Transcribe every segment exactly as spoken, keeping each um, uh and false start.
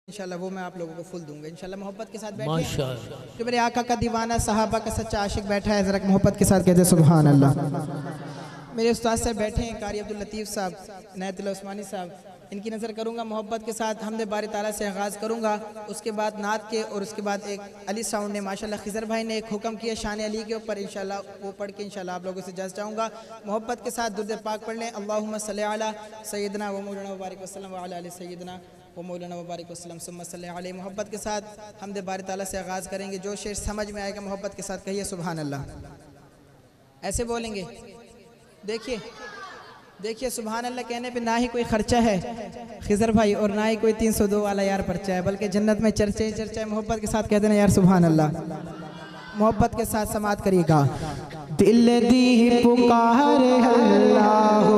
इंशाल्लाह वो मैं आप लोगों को फुल दूंगा इंशाल्लाह। मोहब्बत के साथ बैठिए। जो मेरे आका का दीवाना सहाबा का सच्चा आशिक बैठा है, ज़रा मोहब्बत के साथ कहते सुभान अल्लाह। मेरे उस्ताद साहब बैठे हैं, कारी अब्दुल लतीफ़ साहब, इनायतुल्लाह उस्मानी साहब, इनकी नज़र करूँगा मोहब्बत के साथ। हमदे बारी ताला से आगाज़ करूँगा, उसके बाद नात के, और उसके बाद एक अली साउंड ने माशाल्लाह खिज़र भाई ने एक हुक्म किया शान अली के ऊपर, इंशाल्लाह वो पढ़ के इंशाल्लाह आप लोगों से जज चाहूँगा। मोहब्बत के साथ दुरूद पाक पढ़ लें। अल्लाहुम्मा सल्ली अला सय्यदना व मौलाना व बारिक वसल्लम व अला आलि सय्यदना वो मौलाना मुबारक वसल्लम सुम्मा सल्लल्लाहु अलैहि। मोहब्बत के साथ हमदे बारी ताला से आगाज़ करेंगे। जो शेर समझ में आएगा मोहब्बत के साथ कहिए सुभान अल्लाह। ऐसे बोलेंगे, देखिए देखिए सुभान अल्लाह कहने पे ना ही कोई खर्चा है खिज़र भाई, और ना ही कोई तीन सौ दो वाला यार पर्चा है, बल्कि जन्नत में चर्चे ही चर्चा है। मोहब्बत के साथ कहते ना यार सुभान अल्लाह। मोहब्बत के साथ समात करिएगा। दिल दी पुकार अल्लाह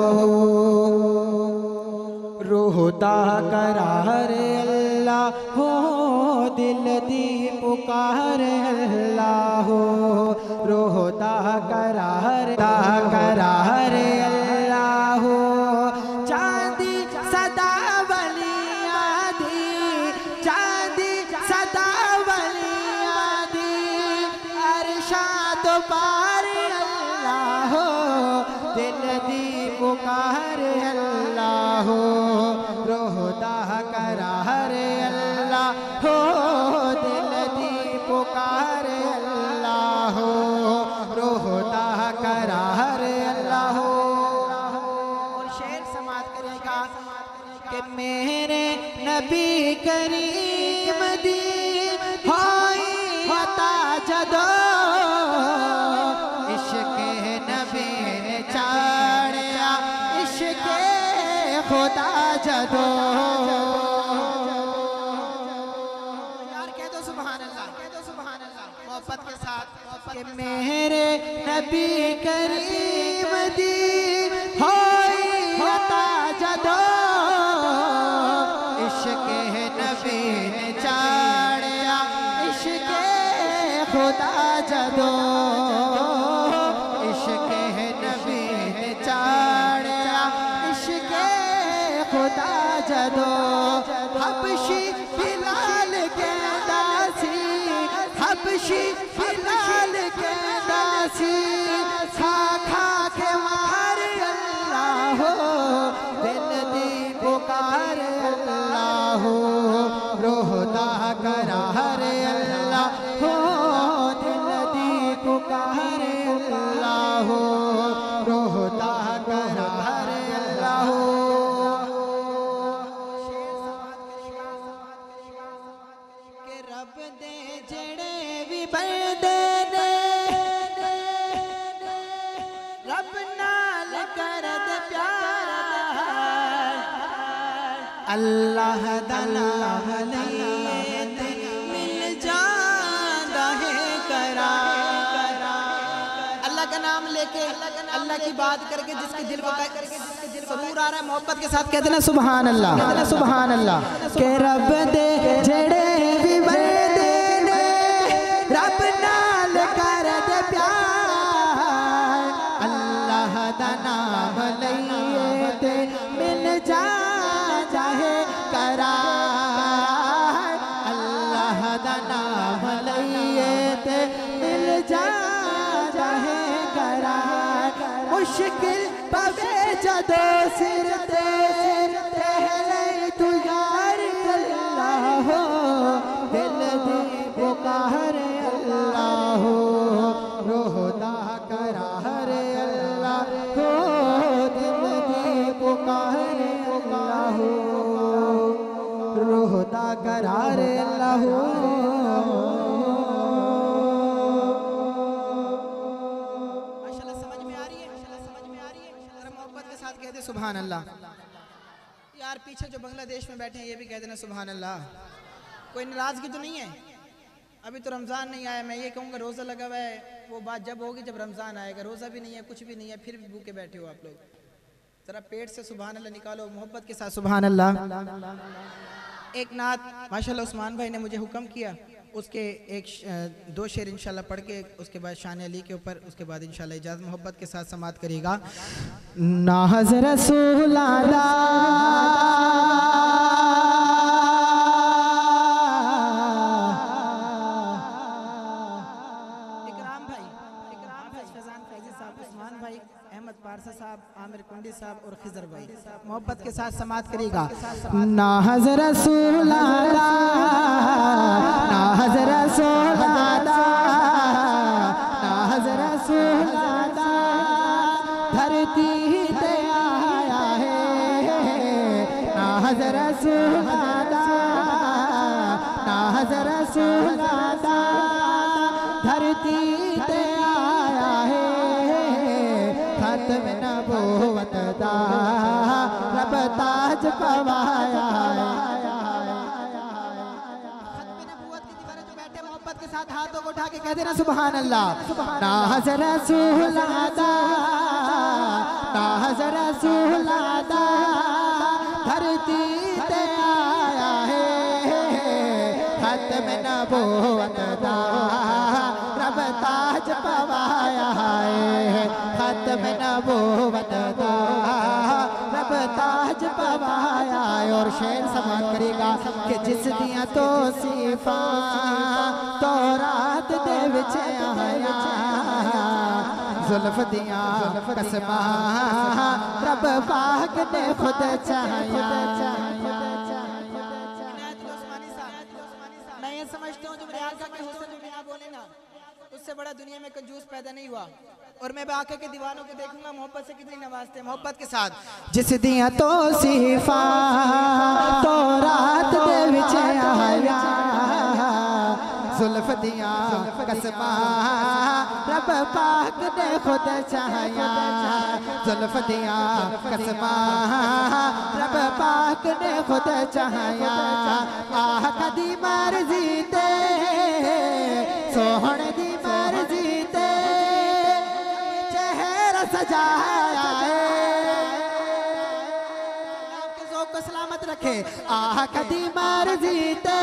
रोहता करार अल्लाह हो, दिल दी पुकार अल्लाह हो, रोहता करार करार अल्लाह हो। चांदी सदा वलिया दी, चांदी सदा वलिया दी, अरशाद पार अल्लाह हो, दिल दी पुकार अल्लाह हो, रोहता करार अल्लाह हो, दिल दी पुकार अल्लाह हो, रोहता करार अल्लाह हो। और शेर समात करेगा कि मेरे नबी करीम दी होई हता जदो, इश्क नबी ने चाड़िया इश्क खुदा जदो। यार कह दो सुभान अल्लाह, कह दो सुभान अल्लाह मोहब्बत के साथ। कि मेरे नबी करीम दी होई हता जदो, इश्क नबी ने चाड़िया इश्क खुदा जदो, इश्क नबी ने चाड़िया इश्क खुदा जदो। हबशी बिलाल कहदा सी, हबशी बिलाल कहदा सी, खा खा के मार अल्लाह हो, दिल दी पुकार अल्लाह हो, रोहता करार अल्लाह हो, दिल दी पुकार अल्लाह हो, रोहता करार अल्लाह हो। के रब दे जड़े भी बंदे ने, रब नाल कर दे प्यार, अल्लाह दल्लाह ते मिल जाता है करार। अल्लाह का नाम लेके, अल्लाह की बात करके जिसके दिल को सरूर आ रहा है, मोहब्बत के साथ कहते ना सुभान अल्लाह, कहते ना सुभान अल्लाह। के रब दे जड़े भी बंदे ने, रब नाल कर दे प्यार, अल्लाह दा नाम लइए ते मिल जा चाहे करार, अल्लाह दा नाम लइए ते मिल जा चाहे करार। मुश्किल पवे जदो सिर ते पहले तू यार अल्लाह हो, दिल दी पुकार अल्लाह हो, रोहता करार अल्लाह हो, दिल दी पुकार अल्लाह हो, रोहता करार अल्लाह हो। माशाल्लाह समझ में आ रही है, माशाल्लाह समझ में आ रही है। जरा मोहब्बत के साथ कहते सुभान अल्लाह। यार पीछे जो बांग्लादेश में बैठे हैं ये भी कहते ना सुभान अल्लाह। कोई नाराजगी तो नहीं है? अभी तो रमज़ान नहीं आया, मैं ये कहूँगा रोज़ा लगा हुआ है, वो बात जब होगी जब रमज़ान आएगा। रोज़ा भी नहीं है, कुछ भी नहीं है, फिर भी भूखे बैठे हो आप लोग। ज़रा पेट से सुभान अल्लाह निकालो मोहब्बत के साथ सुभान अल्लाह। एक नात माशाल्लाह उस्मान भाई ने मुझे हुक्म किया, उसके एक दो शेर इंशाल्लाह पढ़ के उसके बाद शान अली के ऊपर, उसके बाद इंशाल्लाह इजाज़त मोहब्बत के साथ समात करिएगा। नाज़ रसूल अल्लाह कुंडी साहब और खिजर भाई मोहब्बत के साथ समात करेगा। ना हज़रत रसूल अल्लाह, ना हज़रत रसूल अल्लाह, ना हज़रत रसूल अल्लाह धरती पे आया है। ना हज़रत रसूल अल्लाह, ना हज़रत रसूल अल्लाह धरती पे आया है। खत्म नबूवत दा रब ताज पवाया है। खत्म नबूवत की दीवारें जो बैठे मोहब्बत के साथ हाथों को उठा के कह देना सुभान अल्लाह। ना हज़रत रसूल अल्लाह, ना हज़रत रसूल अल्लाह धरती पे आया है। खत्म नबूवत दा रब ताज पवाया है। खत्म नबूवत दा रब ताज पवाया है। और शेर समात करेगा कि जिस दिया तो सिफा तो रात दे विच आया। जुल्फ दिया कसमा रब पाक ने खुद चाया। मैं ये समझता हूँ जो मेरे आका के हुस्न में बिना बोले ना उससे बड़ा दुनिया में कंजूस पैदा नहीं हुआ। और मैं आका के दीवानों को देखूंगा मोहब्बत से कितनी नवाजते हैं मोहब्बत के साथ। जिस दिया तो सिफा तो रात दे विच आया। जुल्फ दिया कसमा रब पाक ने खुद चाया। जुल्फ दिया कसमा रब पाक ने खुद चाया। आह कदी मर्जी ते सोहण दी मर्जी ते चेहरा सजाया है। आपके ज़ौक़ को सलामत रखे। आह कदी मर्जी ते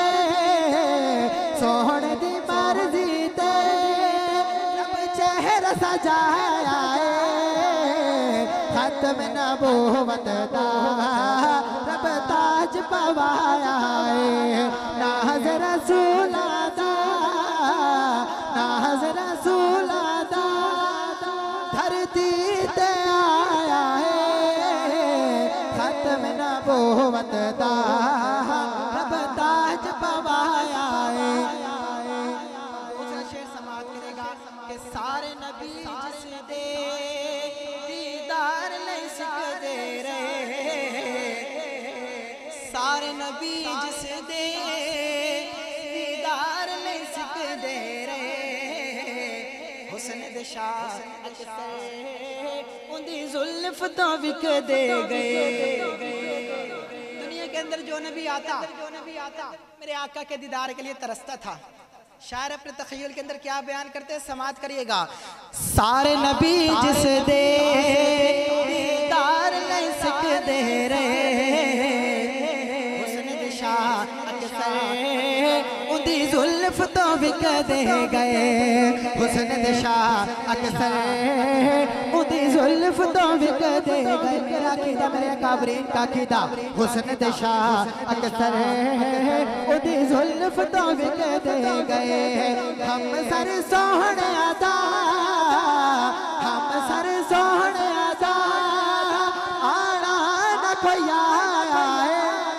सोहण दी मर्जी ते रब चेहरा सजाया है। खत्म नबूवत दा रब ताज पवाया है। ना हज़रत रसूल अल्लाह, ना हज़रत रसूल अल्लाह धरती पे आया है। खत्म नबूवत दा रब ताज पवाया है। दूसरा शेर समात करेगा कि सारे नबी जिस दे दीदार नहीं सिकदे रहे। सारे नबी जिस दे दीदार नहीं सिकदे रहे। हुस्न दिशा अक्सर उंदी जुल्फ तो विक दे गए। दुनिया के अंदर जो नबी आता मेरे आका के दीदार के लिए तरसता था। शायर अपने तख़य्युल के अंदर क्या बयान करते हैं समात करिएगा। सारे नबी जिस दे दीदार नहीं सिकदे रहे। हुस्न दिशा अक्सर उंदी जुल्फ तो विक दे गए। हुस्न दिशा अक्सर उंदी जुल्फ तो विक दे गए। मेरा कीदा मेरे काबरीन का कीदा हुस्न दिशा अक्सर उंदी जुल्फ तो विक दे गए। हम सर सोहणे अदा, हम सर सोहणे अदा आना न कोई आया है।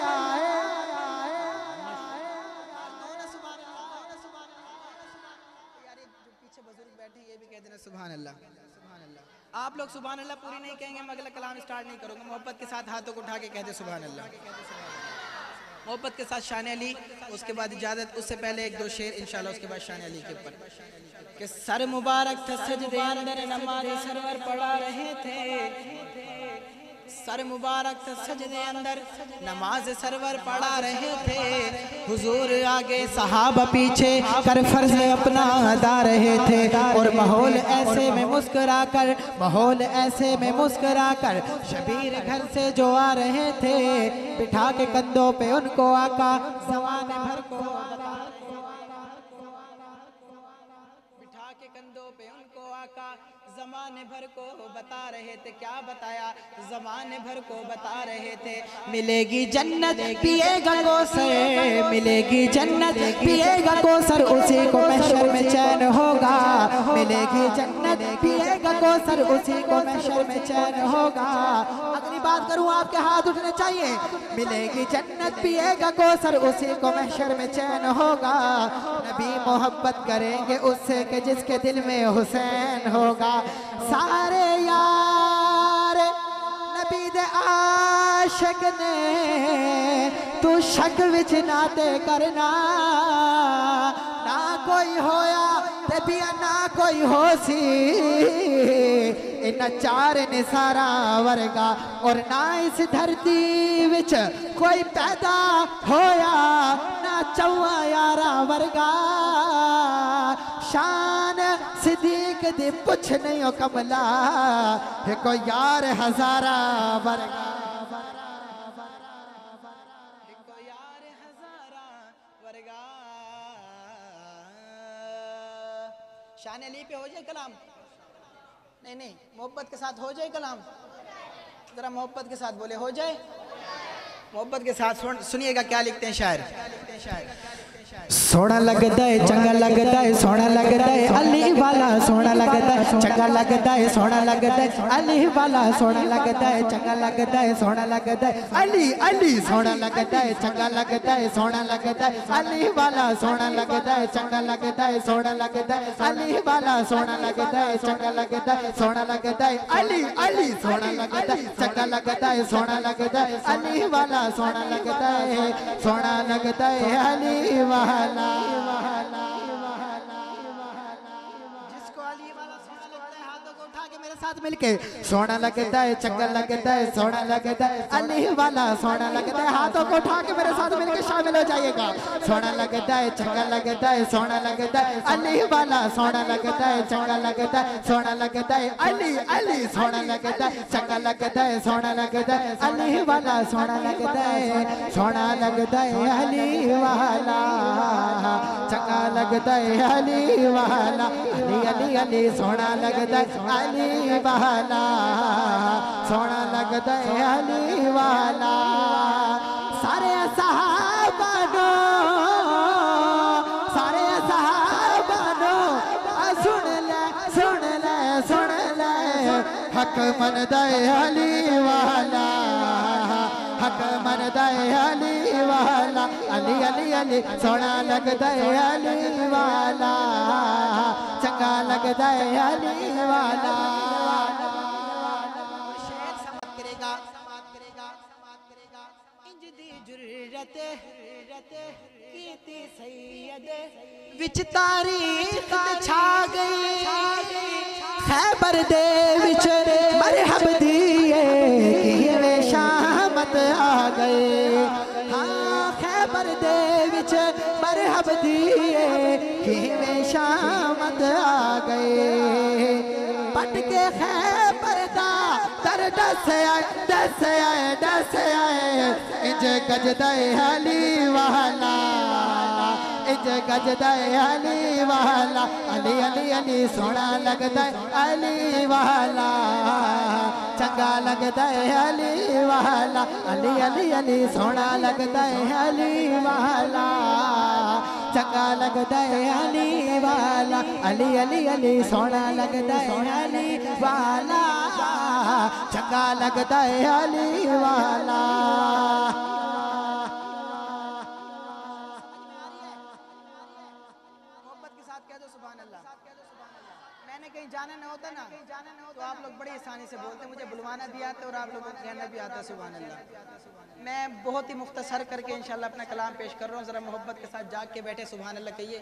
पीछे बुजुर्ग बैठे ये भी कह देना सुभान अल्लाह। सुभान अल्लाह। आप लोग सुभान अल्लाह पूरी नहीं कहेंगे मैं अगला कलाम स्टार्ट नहीं करूंगा। मोहब्बत के साथ हाथों को उठा के कह दे सुभान अल्लाह। मोहब्बत के साथ शान अली, उसके बाद इजाजत। उससे पहले एक दो शेर इंशाल्लाह उसके बाद शान अली के ऊपर कि सर मुबारक था सजदे अंदर नमाज सरवर पढ़ा रहे थे। सर मुबारक था सजदे अंदर नमाज सरवर पढ़ा रहे थे। हुजूर आगे सहाबा पीछे कर फर्ज अपना अदा रहे थे। और माहौल ऐसे में मुस्कुरा कर, माहौल ऐसे में मुस्कुरा कर शबीर घर से जो आ रहे थे। बिठा के कंधों पे उनको आका ज़माने भर को बिठा उठा के कंधों पे उनको आका जमाने भर को बता रहे थे। क्या बताया? जमाने भर को बता रहे थे, मिलेगी जन्नत पिएगा कौसर, मिलेगी जन्नत पिएगा कौसर, उसी को महशर में चैन होगा। मिलेगी जन्नत पिएगा कौसर, उसी को महशर में चैन होगा। अगली बात करूं, आपके हाथ उठने चाहिए। मिलेगी जन्नत पिएगा कौसर, उसी को महशर में चैन होगा। नबी मोहब्बत करेंगे उससे कि जिसके दिल में हुसैन होगा। सारे यार नबी दे आशिक ने तू शक विच नाते करना, ना कोई होया ते भी ना कोई होसी, इन चार निसारा वर्गा और ना इस धरती विच कोई पैदा होया, ना चौवा यारा वर्गा। शान सिद्दीक दी पुछ नहीं हो कमला, है कोई यार हजारा वर्गा, कोई यार हजारा वर्गा। शान अली पे हो जाए कलाम? नहीं नहीं, मोहब्बत के साथ हो जाए कलाम। जरा मोहब्बत के साथ बोले, हो जाए मोहब्बत के साथ। सुनिएगा क्या लिखते हैं शायर। सोना लगता है चंगा लगता है, सोना लगता है अली वाला, सोना लगता है चंगा लगता है, सोना लगता है अली वाला, सोना लगता है चंगा लगता है, सोना लगता है अली अली, सोना लगता है चंगा लगता है, सोना लगता है अली वाला, सोना लगता है चंगा लगता है, सोना लगता है अली वाला, सोना लगता है चंगा लगता है, सोना लगता है अली अली, सोना लगता है चंगा लगता है, सोना लगता है अली वाला, सोना लगता है, सोना लगता है अली वाला। जिसको अली वाला सोना लगता है हाथों को उठा के मेरे साथ मिलके, सोना लगता है चंगा लगता है, सोना लगता है अली वाला, सोना लगता है हाथों को उठा के मेरे साथ मिलके शामिल हो जाइएगा। सोना लगता है चंगा लगता है, सोना लगता है अली वाला, सोना लगता है चंगा लगता है, सोना लगता है अली अली, सोना लगता है चंगा लगता है, सोना लगता है अली वाला, सोना लगता है, सोना लगता है अली वाला, चंगा लगता है अली वाला, अली अली अली, सोना लगता है अली वाला, सोना लगता है अली वाला। सारे सहाबानो सारे सहाबानो सुन ले सुन ले सुन ले, हक मन दे अली वाला, हक मन दे अली वाला, अली अली अली, सोना लगता है अली वाला, चंगा लगता है अली वाला। शेर समाप्त करेगा इंज दी जुर्रत कीती सैयद विच तारीख छा गई, खैबर दे विच मरहब दिए किवे शामत आ गए। हाँ खैबर दे विच मरहब दिए किवे शामत आ गए। पट के खैबर दा दर दस आए दस आए दस आए, इंज गजदा अली वाला, इंज गजदा अली वाला, अली अली अली, सोना लगता है अली वाला, चंगा लगता है अली वाला, अली अली अली, सोना लगता है अली वाला, चंगा लगता है अली वाला, अली अली अली, सोना लगता है अली वाला, चंगा लगता है अली वाला। मैंने कहीं जाना ना होता ना तो आप लोग बड़ी आसानी से बोलते, मुझे बुलवाना भी आता है और आप लोगों को कहना भी आता है सुभान अल्लाह। मैं बहुत ही मुख्तसर करके इंशाल्लाह अपना कलाम पेश कर रहा हूँ। ज़रा मोहब्बत के साथ जाग के बैठे सुभान अल्लाह कहिए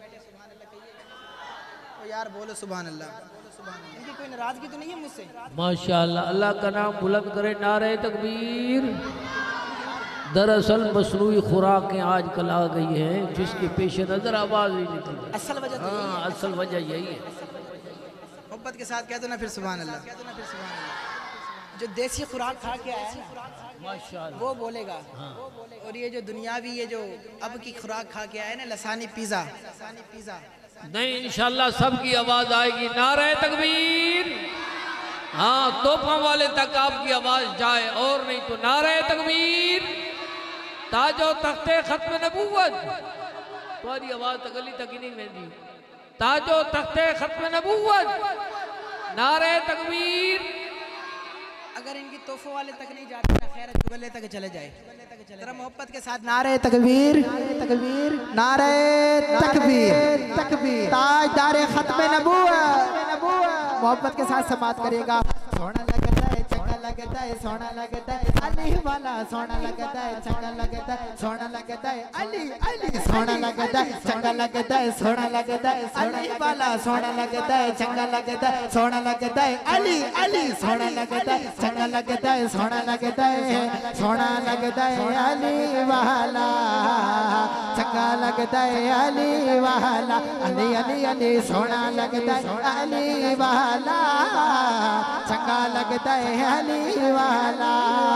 तो यार बोलो सुभान अल्लाह। इनकी कोई नाराजगी तो नहीं है मुझसे? माशाअल्लाह, अल्लाह का नाम बुलंद करे, नारे तकबीर। दरअसल मसनूई खुराकें आजकल आ गई हैं जिसके पेश नज़र आवाज़ ही निकल, असल वजह तो हाँ असल वजह यही है। मोहब्बत के साथ कह दो ना फिर सुभान अल्लाह। जो देसी खुराक खा के आया ना माशाअल्लाह वो बोलेगा, और ये जो दुनियावी ये जो अब की खुराक खा के आया ना, लसानी पिज़्ज़ा लसानी पिज़्ज़ा नहीं इंशाल्लाह सबकी आवाज आएगी। नारे तकबीर। हाँ तोहफा वाले तक आपकी आवाज जाए और नहीं तो नारे तकबीर। ताजो तख्ते खत्म नबूवत तुम्हारी आवाज तक गली तक ही नहीं वेंदी। ताजो तख्ते खत्म नबूवत नारे तकबीर। अगर इनकी तोहफों वाले तक नहीं जाते ना खैर जुगले तक चले जाए। जरा मोहब्बत के साथ नारे तकबीर तकबीर नारे तकबीर तकबीर। ताजदारे खत्म नबूवत मोहब्बत के साथ समाप्त करिएगा। सोना लगता है चंगा लगता है सोना लगता है अली वाला सोना लगता है चंगा लगता है सोना लगता है अली अली सोना लगता है चंगा लगता है सोना लगता है अली वाला सोना लगता है चंगा लगता है सोना लगता है अली अली सोना लगता है चंगा लगता है सोना लगता है सोना लगता है अली वाला चंगा लगता है अली वाला अली अली अली सोना लगता है अली वाला चंगा लगता है अली वाला।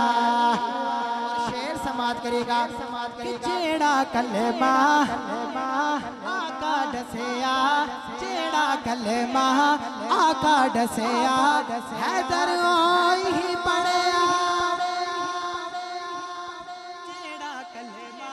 शेर समाप्त करेगा जेड़ा कलमा आका डसया जेड़ा कलमा आका डसया हैदर ही पड़या जेड़ा कलमा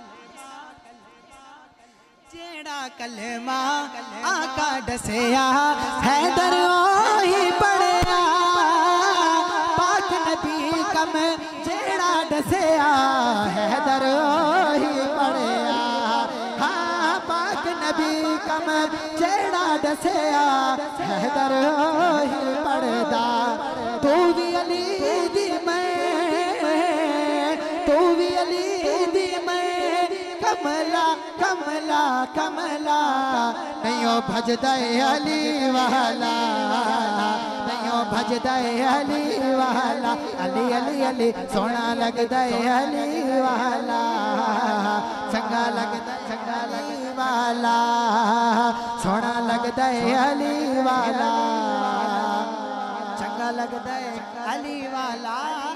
जेड़ा कलमा आका डसया हैदर ही पड़या पाक नबी कम जेड़ा डसया हैदर ही पड़या। हाँ पाक नबी कम जेड़ा डसया हैदर ही पड़दा। तू भी अली दी मैं तू भी अली दी मैं कमला कमला कमला नहीं भजदा अली वाला नहीं भजदा अली वाला अली अली अली सोना लगदा अली वाला चंगा लगदा चंगा अली वाला सोना लगदा अली वाला चंगा लगदा अली वाला।